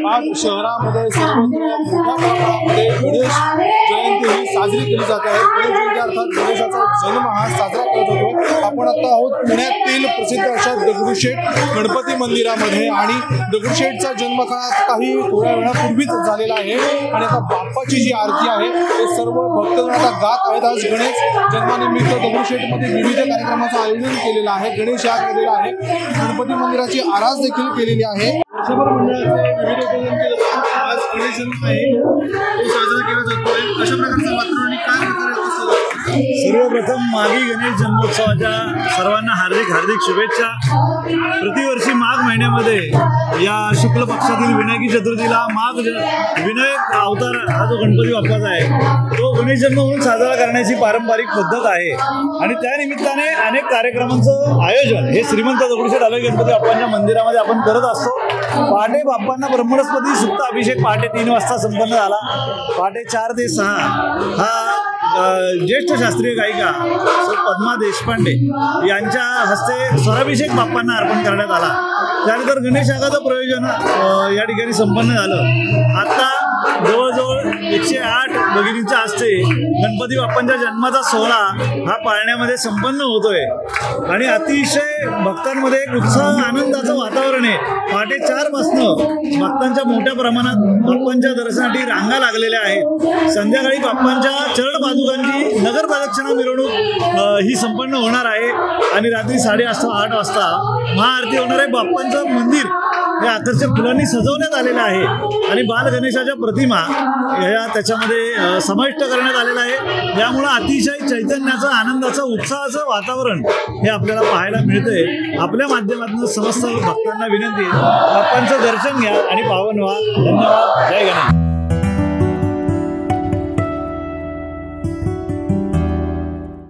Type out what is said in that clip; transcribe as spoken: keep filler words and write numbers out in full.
आज शहरामध्ये सर्वत्र मोठ्या प्रमाणामध्ये गणेश जयंती ही साजरी केली जात आहे। गणेश जयंती अर्थात गणेशाचा जन्म हा साजरा केला जातो। आपण आता आहोत पुण्यातील प्रसिद्ध अशा दगडूशेठ गणपती मंदिरामध्ये आणि दगडूशेठचा जन्म काही थोड्या वेळापूर्वीच झालेला आहे आणि आता बाप्पाची जी आरती आहे ते सर्व भक्तजण आता गात आहेत। आज गणेश जन्मानिमित्त दगडूशेठमध्ये विविध कार्यक्रमाचं आयोजन केलेलं आहे। गणेश याग केलेला आहे, गणपती मंदिराची आरास देखील केलेली आहे। वर्षभर मंडळाचे विविध उपक्रम केले जातात। आज गणेश जन्म आहे तो साजरा केला जातोय। कशा प्रकारचं वातावरण आणि काय प्रकारे सर्वप्रथम मागी गणेश जन्मोत्सवाच्या सर्वांना हार्दिक हार्दिक शुभेच्छा। प्रतिवर्षी माघ महिन्यामध्ये या शुक्ल पक्षातील विनायकी चतुर्थीला माघ विनायक अवतार हा जो गणपती बाप्पाचा आहे तो गणेश जन्म म्हणून साजरा करण्याची पारंपरिक पद्धत आहे आणि त्या निमित्ताने अनेक कार्यक्रमांचं आयोजन हे श्रीमंत दगडूशेठ हलवाई गणपती बाप्पांच्या मंदिरामध्ये आपण करत असतो। पहाटे बाप्पांना ब्रह्मस्पती सुप्त अभिषेक पहाटे तीन वाजता संपन्न झाला। पहाटे चार ते सहा हा ज्येष्ठ शास्त्रीय गायिका पद्मा देशपांडे यांच्या हस्ते स्वराभिषेक बाप्पांना अर्पण करण्यात आला। त्यानंतर गणेश यागाचं प्रयोजन या ठिकाणी संपन्न झालं। आता जवळजवळ एकशे आठ भगिनींच्या हस्ते गणपती बाप्पांच्या जन्माचा सोहळा हा पाळण्यामध्ये संपन्न होतोय आणि अतिशय भक्तांमध्ये एक उत्साह आनंदाचं वातावरण आहे। पहाटे चार पासून भक्तांच्या मोठ्या प्रमाणात बाप्पांच्या दर्शनासाठी रांगा लागलेल्या आहेत। संध्याकाळी बाप्पांच्या चरण पादुकांची नगर प्रदक्षिणा मिरवणूक ही संपन्न होणार आहे आणि रात्री साडे आठ वाजता महाआरती होणार आहे। बाप्पांचं मंदिर हे आकर्षक फुलांनी सजवण्यात आलेलं आहे आणि बाल गणेशाच्या प्रतिमा या त्याच्यामध्ये समाविष्ट करण्यात आलेलं आहे। यामुळं अतिशय चैतन्याचं आनंदाचं उत्साहाचं वातावरण हे आपल्याला पाहायला मिळतंय। आपल्या माध्यमातून समस्त भक्तांना विनंती आहे बाप्पांचं दर्शन घ्या आणि पावन व्हा। धन्यवाद।